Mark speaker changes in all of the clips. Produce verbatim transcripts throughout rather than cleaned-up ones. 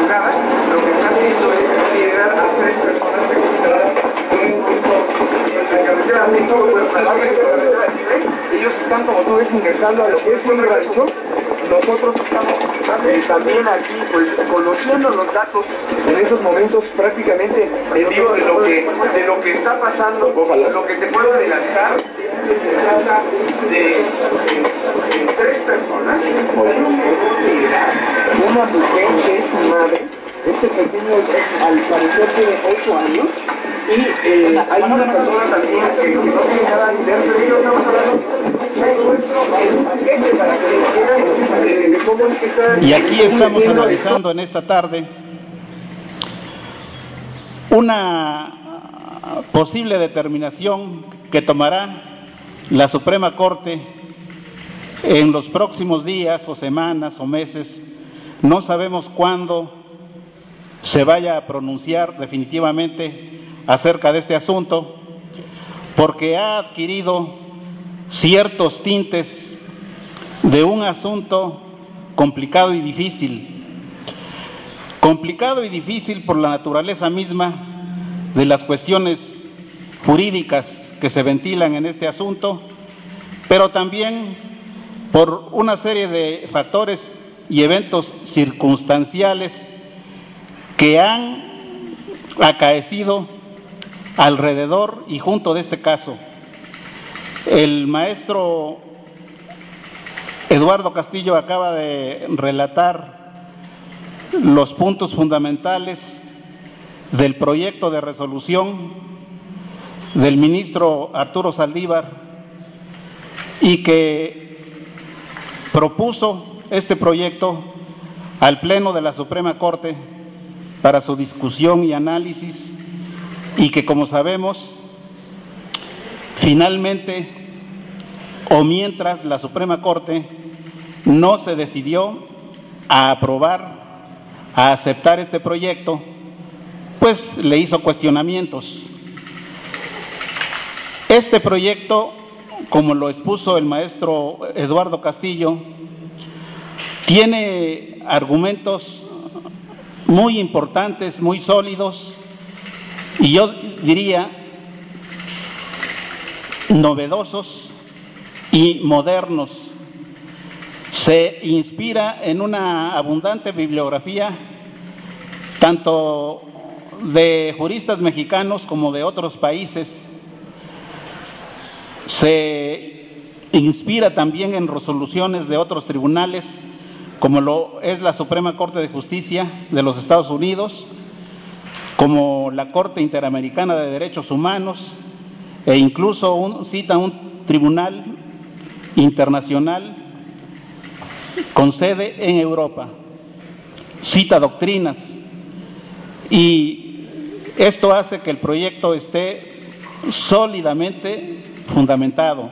Speaker 1: juzgada, lo que están haciendo es considerar a tres personas secuestradas en un punto en la carretera México, ellos están, como tú ves, ingresando a lo que es un rancho. Nosotros estamos eh, también aquí, pues, conociendo los datos en esos momentos prácticamente en vivo de lo que, de lo que está pasando. Ojalá. Lo que te puedo adelantar, se trata de, de, de tres personas. Una mujer que es su madre, este pequeño al parecer tiene ocho años, y eh, hay una persona también que no tiene nada que ver, pero estamos hablando de cómo es que está.
Speaker 2: Y aquí estamos analizando en esta tarde una posible determinación que tomará la Suprema Corte en los próximos días o semanas o meses. No sabemos cuándo se vaya a pronunciar definitivamente acerca de este asunto, porque ha adquirido ciertos tintes de un asunto complicado y difícil. Complicado y difícil por la naturaleza misma de las cuestiones jurídicas que se ventilan en este asunto, pero también por una serie de factores y eventos circunstanciales que han acaecido alrededor y junto de este caso. El maestro Eduardo Castillo acaba de relatar los puntos fundamentales del proyecto de resolución del ministro Arturo Saldívar, y que propuso este proyecto al Pleno de la Suprema Corte para su discusión y análisis, y que, como sabemos, finalmente, o mientras la Suprema Corte no se decidió a aprobar, a aceptar este proyecto, pues le hizo cuestionamientos. Este proyecto, como lo expuso el maestro Eduardo Castillo, tiene argumentos muy importantes, muy sólidos, y yo diría novedosos y modernos. Se inspira en una abundante bibliografía, tanto de juristas mexicanos como de otros países. Se inspira también en resoluciones de otros tribunales, como lo es la Suprema Corte de Justicia de los Estados Unidos, como la Corte Interamericana de Derechos Humanos, e incluso un, cita un tribunal internacional con sede en Europa. Cita doctrinas, y esto hace que el proyecto esté sólidamente fundamentado.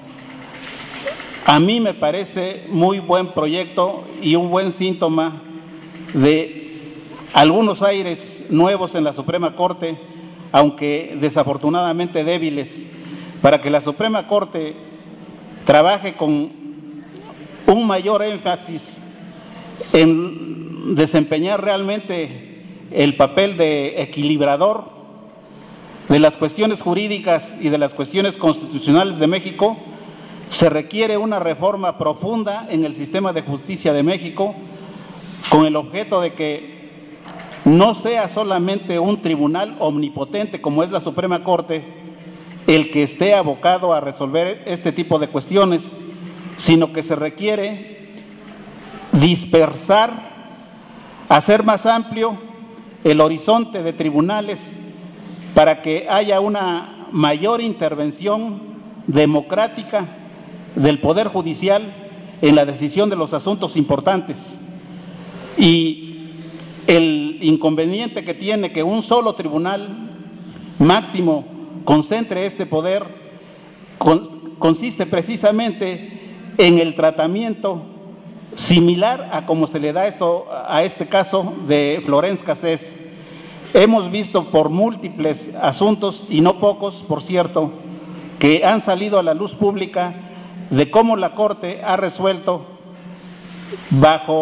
Speaker 2: A mí me parece muy buen proyecto y un buen síntoma de algunos aires nuevos en la Suprema Corte, aunque desafortunadamente débiles, para que la Suprema Corte trabaje con un mayor énfasis en desempeñar realmente el papel de equilibrador de las cuestiones jurídicas y de las cuestiones constitucionales de México. Se requiere una reforma profunda en el sistema de justicia de México, con el objeto de que no sea solamente un tribunal omnipotente como es la Suprema Corte el que esté abocado a resolver este tipo de cuestiones, sino que se requiere dispersar, hacer más amplio el horizonte de tribunales para que haya una mayor intervención democrática del Poder Judicial en la decisión de los asuntos importantes. Y el inconveniente que tiene que un solo tribunal máximo concentre este poder con, consiste precisamente en el tratamiento similar a como se le da esto a este caso de Florence Cassés. Hemos visto por múltiples asuntos, y no pocos, por cierto, que han salido a la luz pública de cómo la Corte ha resuelto bajo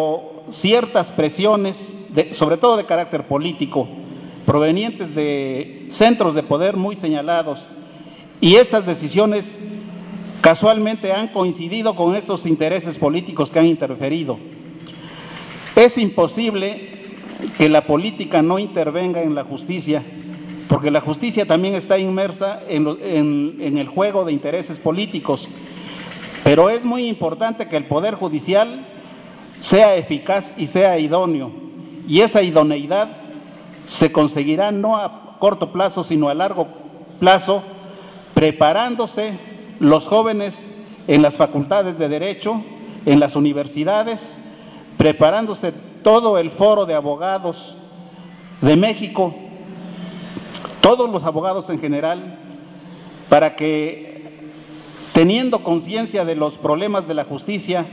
Speaker 2: ciertas presiones, de, sobre todo de carácter político, provenientes de centros de poder muy señalados, y esas decisiones casualmente han coincidido con estos intereses políticos que han interferido. Es imposible que la política no intervenga en la justicia, porque la justicia también está inmersa en, lo, en, en el juego de intereses políticos, pero es muy importante que el Poder Judicial sea eficaz y sea idóneo, y esa idoneidad se conseguirá no a corto plazo, sino a largo plazo, preparándose los jóvenes en las facultades de Derecho, en las universidades, preparándose todo el foro de abogados de México, todos los abogados en general, para que, teniendo conciencia de los problemas de la justicia,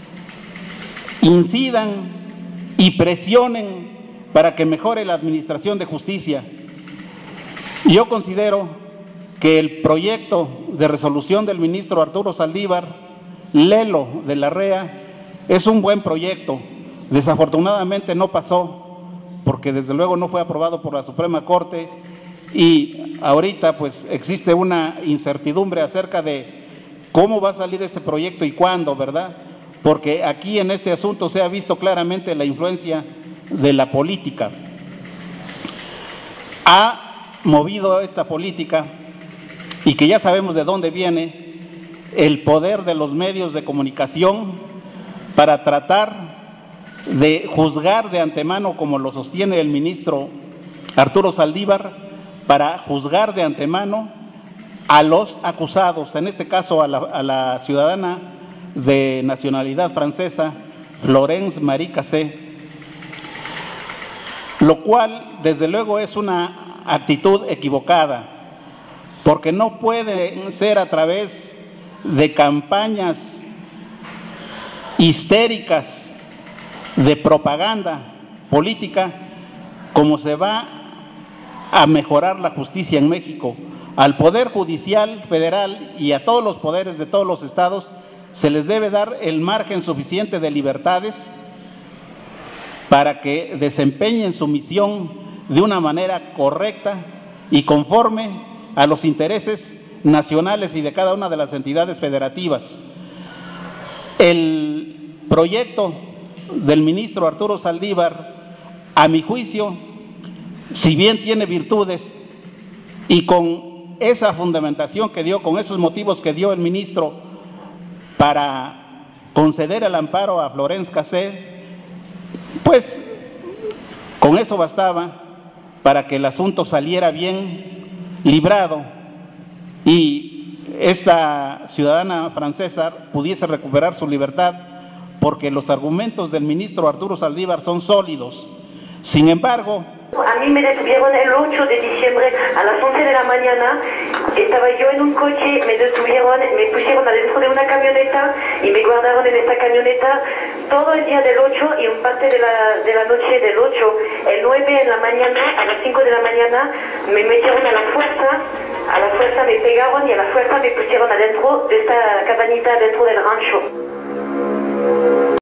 Speaker 2: incidan y presionen para que mejore la administración de justicia. Yo considero que el proyecto de resolución del ministro Arturo Saldívar, Lelo de la R E A, es un buen proyecto. Desafortunadamente no pasó, porque desde luego no fue aprobado por la Suprema Corte, y ahorita pues existe una incertidumbre acerca de cómo va a salir este proyecto y cuándo, ¿verdad? Porque aquí en este asunto se ha visto claramente la influencia de la política. Ha movido esta política, y que ya sabemos de dónde viene, el poder de los medios de comunicación para tratar de juzgar de antemano, como lo sostiene el ministro Arturo Saldívar, para juzgar de antemano a los acusados, en este caso a la, a la ciudadana de nacionalidad francesa, Florence Marie Cassé, lo cual desde luego es una actitud equivocada, porque no puede ser a través de campañas histéricas de propaganda política como se va a mejorar la justicia en México. Al Poder Judicial Federal y a todos los poderes de todos los estados se les debe dar el margen suficiente de libertades para que desempeñen su misión de una manera correcta y conforme a los intereses nacionales y de cada una de las entidades federativas. El proyecto del ministro Arturo Saldívar, a mi juicio, si bien tiene virtudes, y con esa fundamentación que dio, con esos motivos que dio el ministro para conceder el amparo a Florence Cassé, pues con eso bastaba para que el asunto saliera bien librado y esta ciudadana francesa pudiese recuperar su libertad, porque los argumentos del ministro Arturo Saldívar son sólidos. Sin embargo,
Speaker 3: a mí me detuvieron el ocho de diciembre a las once de la mañana, estaba yo en un coche, me detuvieron, me pusieron adentro de una camioneta y me guardaron en esta camioneta todo el día del ocho y un parte de la, de la noche del ocho. El nueve en la mañana, a las cinco de la mañana, me metieron a la fuerza, a la fuerza me pegaron y a la fuerza me pusieron adentro de esta cabañita dentro del rancho.